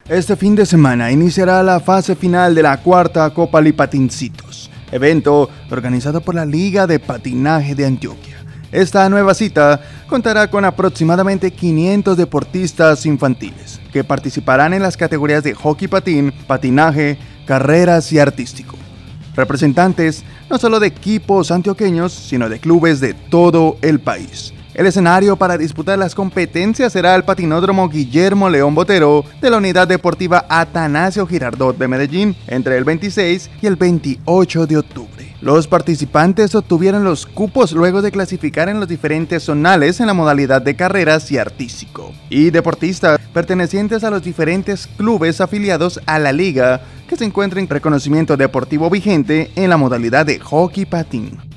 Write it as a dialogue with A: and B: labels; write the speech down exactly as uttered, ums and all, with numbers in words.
A: Este fin de semana iniciará la fase final de la cuarta Copa Lipatincitos, evento organizado por la Liga de Patinaje de Antioquia. Esta nueva cita contará con aproximadamente quinientos deportistas infantiles que participarán en las categorías de hockey patín, patinaje, carreras y artístico. Representantes no solo de equipos antioqueños, sino de clubes de todo el país. El escenario para disputar las competencias será el patinódromo Guillermo León Botero de la Unidad Deportiva Atanasio Girardot de Medellín entre el veintiséis y el veintiocho de octubre. Los participantes obtuvieron los cupos luego de clasificar en los diferentes zonales en la modalidad de carreras y artístico, y deportistas pertenecientes a los diferentes clubes afiliados a la liga que se encuentran en reconocimiento deportivo vigente en la modalidad de hockey patín.